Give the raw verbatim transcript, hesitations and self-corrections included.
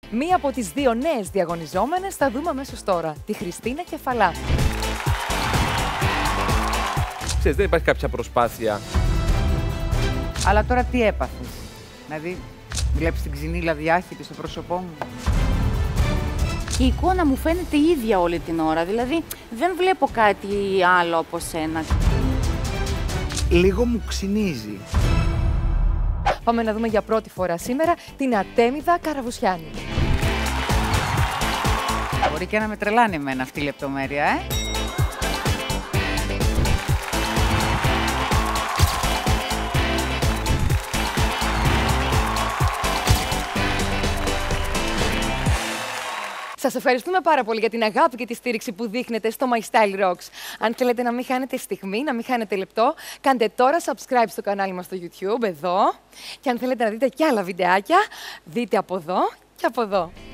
Μία από τις δύο νέες διαγωνιζόμενες θα δούμε αμέσως τώρα, τη Χριστίνα Κεφαλά. Ξέρεις, δεν υπάρχει κάποια προσπάθεια. Αλλά τώρα τι έπαθες? Δηλαδή, βλέπεις την ξυνήλα διάχυτη στο πρόσωπό μου. Η εικόνα μου φαίνεται ίδια όλη την ώρα, δηλαδή δεν βλέπω κάτι άλλο από σένα. Λίγο μου ξυνίζει. Πάμε να δούμε για πρώτη φορά σήμερα την Ατέμιδα Καραβουσιάνη. Μπορεί και να με τρελάνει εμένα αυτή η λεπτομέρεια, ε. Σας ευχαριστούμε πάρα πολύ για την αγάπη και τη στήριξη που δείχνετε στο My Style Rocks. Αν θέλετε να μην χάνετε στιγμή, να μην χάνετε λεπτό, κάντε τώρα subscribe στο κανάλι μας στο YouTube, εδώ. Και αν θέλετε να δείτε και άλλα βιντεάκια, δείτε από εδώ και από εδώ.